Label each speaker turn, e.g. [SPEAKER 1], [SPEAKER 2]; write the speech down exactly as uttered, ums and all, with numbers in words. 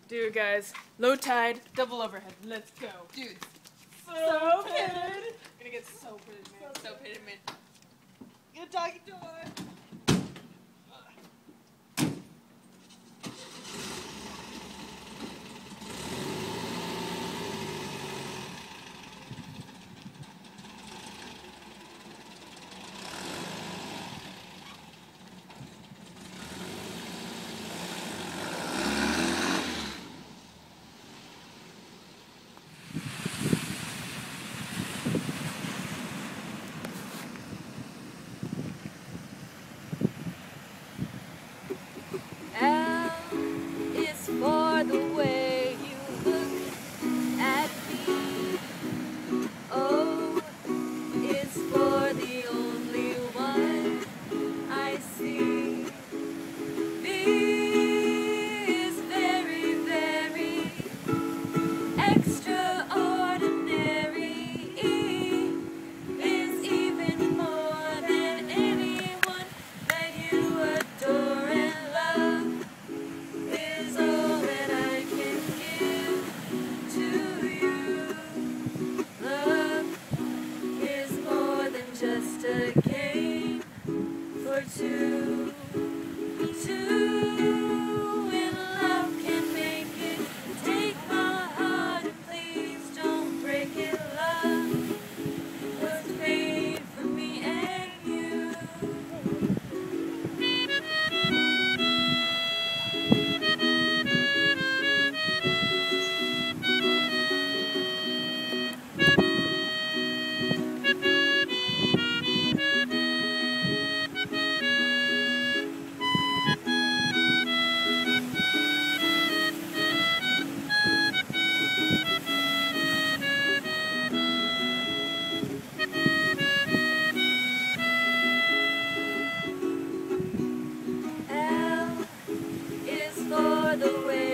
[SPEAKER 1] Do it, guys. Low tide, double overhead. Let's go.
[SPEAKER 2] Dude.
[SPEAKER 1] So pitted. I'm gonna get so pitted, man.
[SPEAKER 2] So pitted, man.
[SPEAKER 1] Get a doggy door.
[SPEAKER 3] For the way you look at me. O is for the only one I see. V is very, very extraordinary. E is even more than anyone that you adore and love. Is all that I can give to you. Love is more than just a game for two. Two in love can make it. Take my heart and please don't break it. Love was made for me and you. For the way